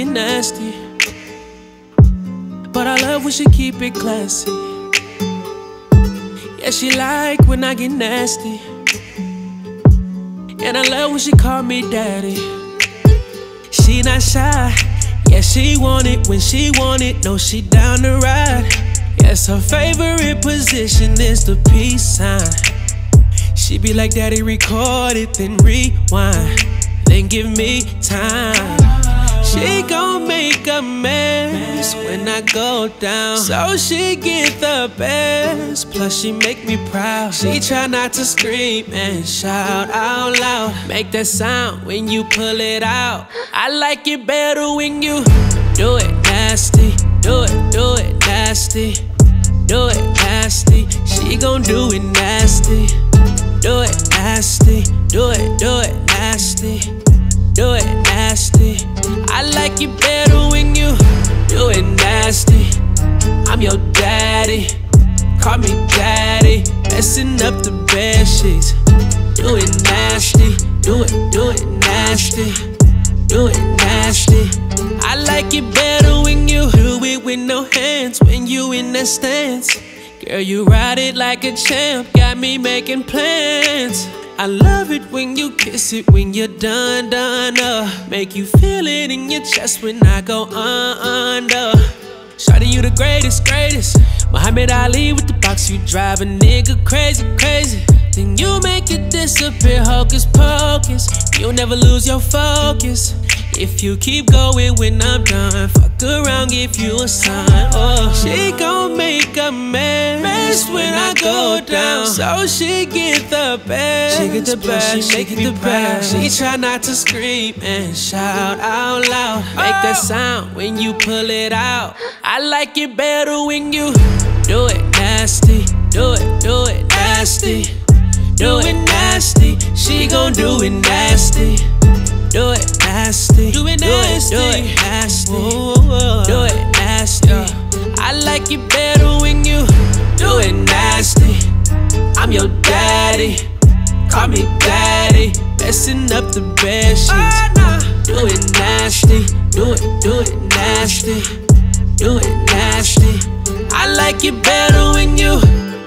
nasty, but I love when she keep it classy. Yeah, she like when I get nasty, and I love when she call me daddy. She not shy, yeah, she want it when she want it. No, she down to ride. Yes, her favorite position is the peace sign. She be like, daddy, record it, then rewind, then give me time. She gon' make a mess when I go down, so she get the best. Plus she make me proud. She try not to scream and shout out loud. Make that sound when you pull it out. I like it better when you do it nasty. Do it nasty. Do it nasty. She gon' do it nasty. Do it nasty. Do it nasty. Do it nasty. I like it better when you do it nasty. I'm your daddy, call me daddy. Messing up the bed sheets. Do it nasty. Do it nasty. Do it nasty. I like it better when you do it with no hands. When you in that stance, girl, you ride it like a champ. Got me making plans. I love it when you kiss it when you're done. Make you feel it in your chest when I go under. Shawty, you the greatest. Muhammad Ali with the box, you drive a nigga crazy. Then you make it disappear, hocus pocus. You'll never lose your focus if you keep going when I'm done. Fuck around, give you a sign. Oh, she gon' make a mess when I go down, so she get the best. She get the best, she make me proud. She try not to scream and shout out loud. Make that sound when you pull it out. I like it better when you do it nasty. Do it nasty. Do it nasty. She gon' do it nasty. Do it nasty. Do it nasty. Do it nasty. Do it nasty. I like it better when you do it nasty. I'm your daddy, call me daddy. Messing up the bed sheets. Do it nasty. Do it nasty. Do it nasty. I like it better when you